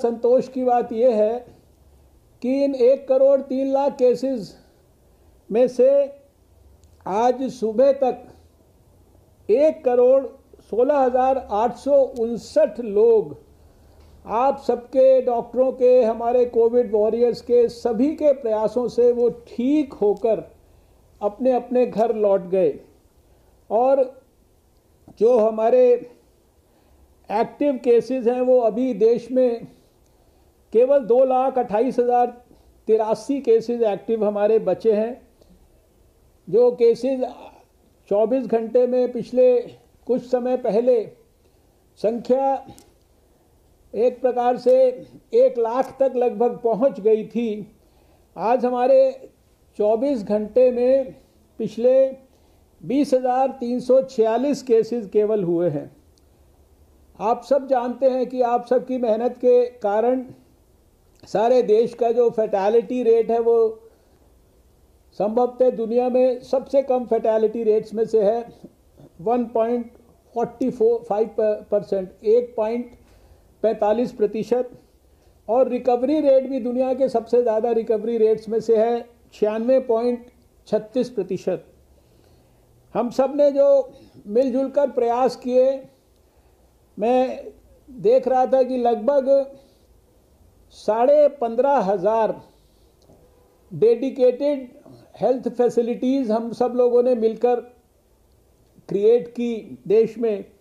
संतोष की बात यह है कि इन 1,03,00,000 केसेस में से आज सुबह तक 1,16,859 लोग आप सबके, डॉक्टरों के, हमारे कोविड वॉरियर्स के, सभी के प्रयासों से वो ठीक होकर अपने अपने घर लौट गए। और जो हमारे एक्टिव केसेस हैं वो अभी देश में केवल 2,28,083 केसेस एक्टिव हमारे बचे हैं। जो केसेस 24 घंटे में पिछले कुछ समय पहले संख्या एक प्रकार से 1 लाख तक लगभग पहुंच गई थी, आज हमारे 24 घंटे में पिछले 20,346 केसेस केवल हुए हैं। आप सब जानते हैं कि आप सबकी मेहनत के कारण सारे देश का जो फैटेलिटी रेट है वो संभवतः दुनिया में सबसे कम फैटेलिटी रेट्स में से है। 1.45%, 1.45%, और रिकवरी रेट भी दुनिया के सबसे ज़्यादा रिकवरी रेट्स में से है, 96.36%। हम सब ने जो मिलजुल कर प्रयास किए, मैं देख रहा था कि लगभग 15,500 डेडिकेटेड हेल्थ फैसिलिटीज़ हम सब लोगों ने मिलकर क्रिएट की देश में,